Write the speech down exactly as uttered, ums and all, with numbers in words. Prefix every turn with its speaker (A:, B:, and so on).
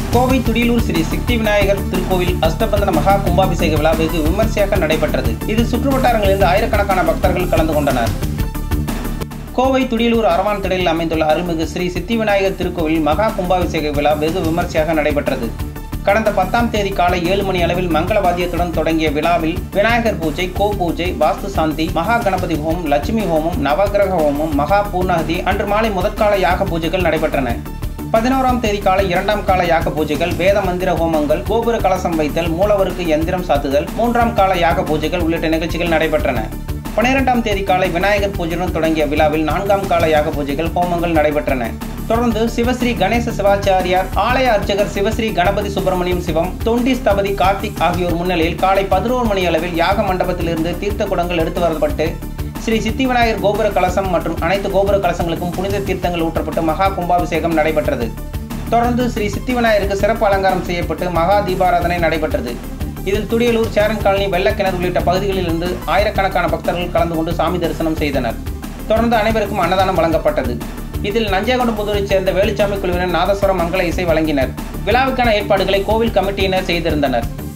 A: கோவை துடியலூர் ஸ்ரீ சக்தி விநாயகர் திருக்கோவில் அஷ்டபந்தன மகா கும்பாபிஷேக விழா வெகு விமர்சையாக நடைபெற்றது. இது சுற்றுவட்டாரங்களிலிருந்து ஆயிரக்கணக்கான பக்தர்கள் கலந்து கொண்டனர். கோவை துடியலூர் அரவான் திடலில் அமைந்துள்ள அருள்மிகு ஸ்ரீ சித்தி விநாயகர் திருக்கோவில் மகா கும்பாபிஷேக விழா வெகு விமர்சையாக நடைபெற்றது. கடந்த பத்தாம் தேதி காலை ஏழு மணி அளவில் மங்கள வாத்தியத்துடன் தொடங்கிய விழாவில் விநாயகர் பூஜை, கோ பூஜை, வாஸ்து சாந்தி, மகா கணபதி ஹோமம், லட்சுமி ஹோமம், நவகிரக ஹோமம், மகா பூர்ணாதி அன்று மாலை முதற்கால யாக பூஜைகள் நடைபெற்றன. பதினோராம் தேதி காலை இரண்டாம் கால யாக பூஜைகள், வேத மந்திர ஹோமங்கள், கோபுர கலசம் வைத்தல், மூலவருக்கு எந்திரம் சாத்துதல், மூன்றாம் கால யாக பூஜைகள் உள்ளிட்ட நிகழ்ச்சிகள் நடைபெற்றன. பனிரெண்டாம் தேதி காலை விநாயகர் பூஜையுடன் தொடங்கிய விழாவில் நான்காம் கால யாக பூஜைகள், ஹோமங்கள் நடைபெற்றன. தொடர்ந்து சிவஸ்ரீ கணேச சிவாச்சாரியார், ஆலய அர்ச்சகர் சிவஸ்ரீ கணபதி சுப்பிரமணியம் சிவம், தொண்டி ஸ்தபதி கார்த்திக் ஆகியோர் முன்னிலையில் காலை பதினோரு மணி அளவில் யாக மண்டபத்திலிருந்து தீர்த்த குடங்கள் எடுத்து வரப்பட்டு ஸ்ரீ சித்தி விநாயகர் கோபுர கலசம் மற்றும் அனைத்து கோபுர கலசங்களுக்கும் புனித தீர்த்தங்கள் ஊற்றப்பட்டு மகா கும்பாபிஷேகம் நடைபெற்றது. தொடர்ந்து ஸ்ரீ சித்தி விநாயகருக்கு சிறப்பு அலங்காரம் செய்யப்பட்டு மகா தீபாராதனை நடைபெற்றது. இதில் துடியலூர், சேரன் காலனி, வெள்ளக்கிணறு உள்ளிட்ட பகுதிகளில் இருந்து ஆயிரக்கணக்கான பக்தர்கள் கலந்து கொண்டு சாமி தரிசனம் செய்தனர். தொடர்ந்து அனைவருக்கும் அன்னதானம் வழங்கப்பட்டது. இதில் நஞ்சையகொண்டம்புதூரைச் சேர்ந்த வேலுச்சாமி குழுவினர் நாதஸ்வரம், மங்கள இசை வழங்கினர். விழாவுக்கான ஏற்பாடுகளை கோவில் கமிட்டியினர் செய்திருந்தனர்.